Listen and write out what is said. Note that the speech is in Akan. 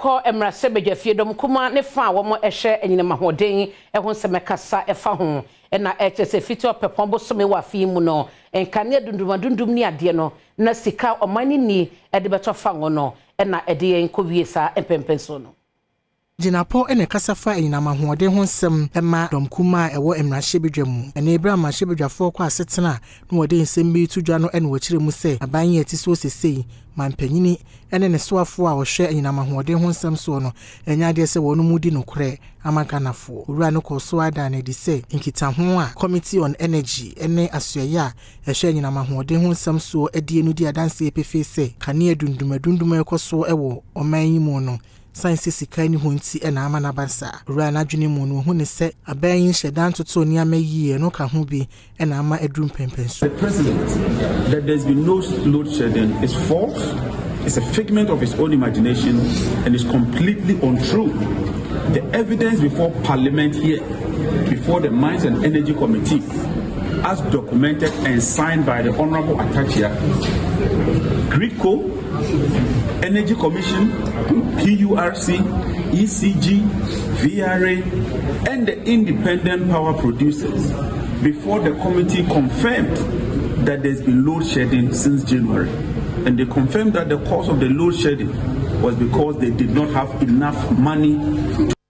yɛkɔ emrase bedwafie dom kuma ne fa wo mo ehye enyine mahoden ehun se mekasa efa ho na ehse fiti opepon bosome wa fi mu no enkane dundum ni ade no na sika omani ni ede beto fa ngo no na ede yen kowie sa empempenso no Jinapo ene kasafa enyina mahoden ho nsem ema domkuma ewo emrase bedwamu ene ebra mahye bedwafo kwa asetena no wode nsem bi tudwa no ene wachire mu se aban ye ti so sesei mampanyini ene ne soafo a wo hwe enyina mahoden ho nsem so no enya de se wonu mudi nokre amakanafo owura no koso ada na di se nkita ho a committee on energy ene asoye a ehwe enyina mahoden ho nsem so edie no di adanse epefe se kane dundum ekoso ewo oman yi mu no science sikani hunti ena ama na bansa ura na dwene mu no hu ne se aban hyedan toto ni amayi no ka ho bi ena ama edrum pempenso. The president that there's been no load shedding is false. It's a figment of his own imagination and is completely untrue. The evidence before Parliament here, before the Mines and Energy Committee, as documented and signed by the Honorable Atachia, GRICO, Energy Commission, PURC, ECG, VRA, and the independent power producers before the committee confirmed that there's been load shedding since January. And they confirmed that the cause of the load shedding was because they did not have enough money to